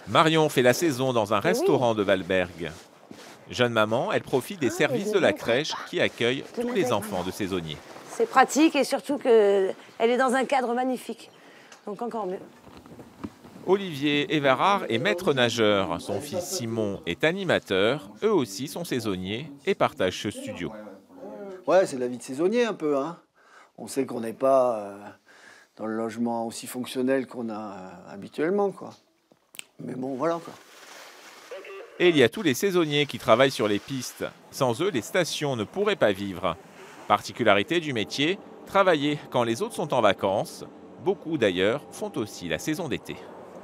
Marion fait la saison dans un Eh oui. restaurant de Valberg. Jeune maman, elle profite des services de la crèche qui accueille tous les enfants de saisonniers. C'est pratique et surtout qu'elle est dans un cadre magnifique. Donc encore mieux. Olivier Everard est maître nageur. Son fils Simon est animateur. Eux aussi sont saisonniers et partagent ce studio. Ouais, c'est la vie de saisonnier un peu, hein. On sait qu'on n'est pas dans le logement aussi fonctionnel qu'on a habituellement, quoi. Mais bon, voilà, quoi. Et il y a tous les saisonniers qui travaillent sur les pistes. Sans eux, les stations ne pourraient pas vivre. Particularité du métier, travailler quand les autres sont en vacances. Beaucoup d'ailleurs font aussi la saison d'été.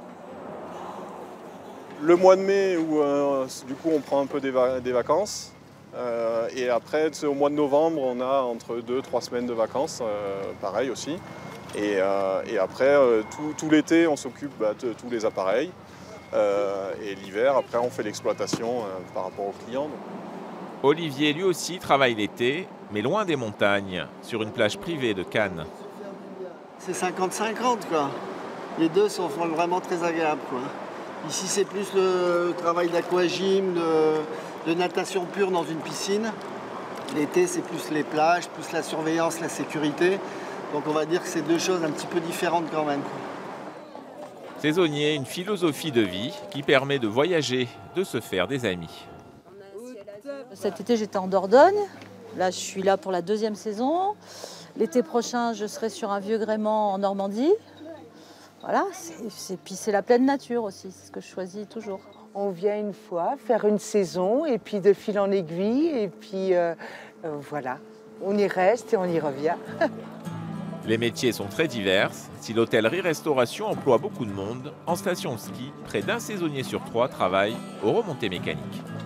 Le mois de mai où du coup on prend un peu des vacances. Et après, au mois de novembre, on a entre 2-3 semaines de vacances, pareil aussi. Et après, tout l'été, on s'occupe de tous les appareils. Et l'hiver, après, on fait l'exploitation par rapport aux clients. Olivier, lui aussi, travaille l'été, mais loin des montagnes, sur une plage privée de Cannes. C'est 50-50, quoi. Les deux sont vraiment très agréables, quoi. Ici, c'est plus le travail d'aquagym, de natation pure dans une piscine. L'été, c'est plus les plages, plus la surveillance, la sécurité. Donc on va dire que c'est deux choses un petit peu différentes quand même. Saisonnier, une philosophie de vie qui permet de voyager, de se faire des amis. Cet été, j'étais en Dordogne. Là, je suis là pour la 2e saison. L'été prochain, je serai sur un vieux gréement en Normandie. Voilà, puis c'est la pleine nature aussi, c'est ce que je choisis toujours. On vient une fois faire une saison et puis de fil en aiguille et puis voilà, on y reste et on y revient. Les métiers sont très divers. Si l'hôtellerie-restauration emploie beaucoup de monde, en station de ski, près d'un saisonnier sur 3 travaille aux remontées mécaniques.